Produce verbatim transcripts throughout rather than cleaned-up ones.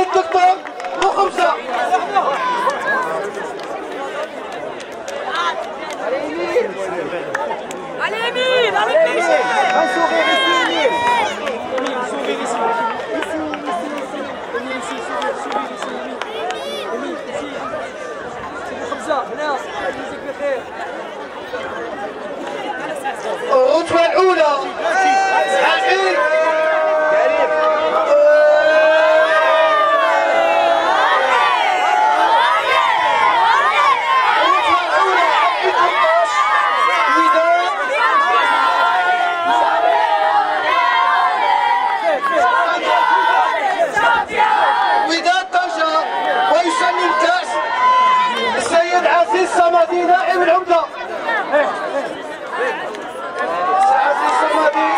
الدكتور وخمسة. على اليمين على اليمين. الرتبة الأولى حقيقي وداد طنجة، ويسلم الكأس السيد عزيز صمدي نائب العمدة. عزيز صمدي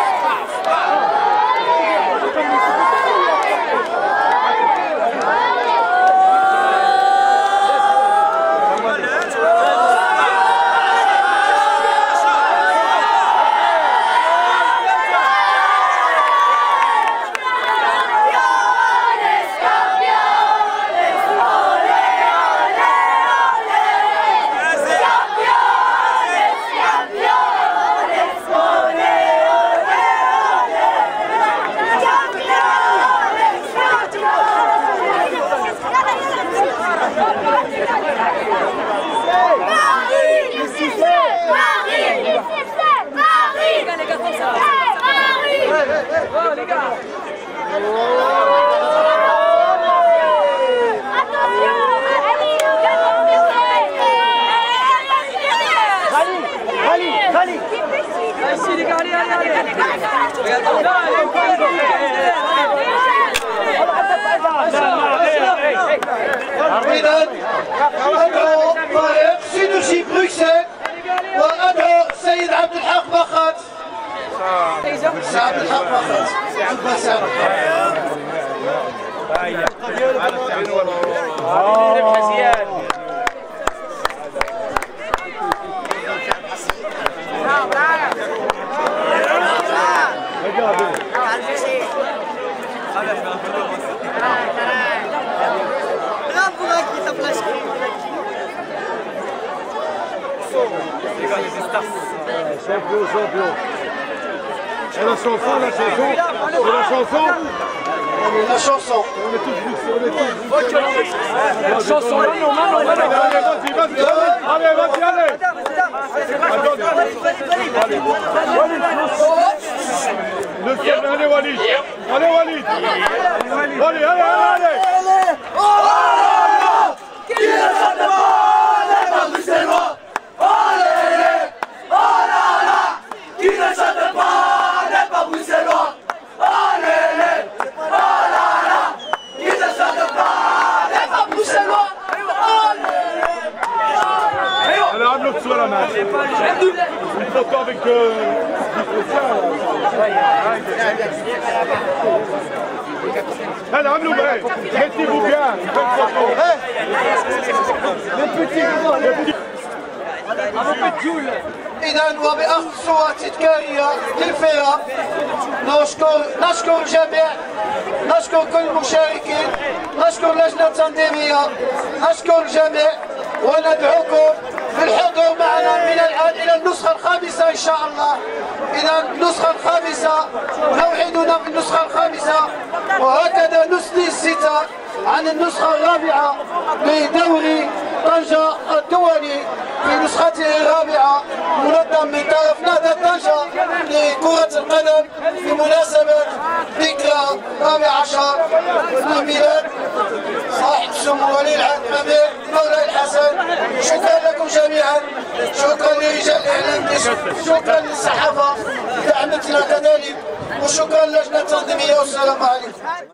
وداد أدعو فريق سينرجي بروكسل، وأدعو السيد عبد الحق بخات. السي عبد الحق بخات Champion, champion. Et la chanson, la chanson, et la chanson. La chanson. On est tous vus, on est tous vus. La chanson, Mano, Mano, Mano. Allez, vas-y, vas-y, allez, vas-y, allez. Le ciel, allez, Walid. Allez, Walid. Allez, allez, allez. Une photo avec euh, allez, عملوا معي mettez-vous bien إذا وبأخذ صور تذكارية للفرق نشكر نشكر الجميع، نشكر كل المشاركين، نشكر اللجنة التنظيمية، نشكر الجميع وندعوكم بالحضور معنا من الآن إلى النسخة الخامسة إن شاء الله. إذا النسخة الخامسة، موعدنا في النسخة الخامسة، وهكذا نسدي الستار عن النسخة الرابعة لدوري طنجة الدولي في نسخته الرابعة، منظم من طرف نادي طنجة لكرة القدم في مناسبة ذكرى الرابع عشر من ميلاد صاحب السمو ولي العهد الأمير مولاي الحسن. شكرا لكم جميعا، شكرا لرجال الإعلام، شكرا للصحافة دعمتنا كذلك، وشكرا للجنة التنظيمية، والسلام عليكم.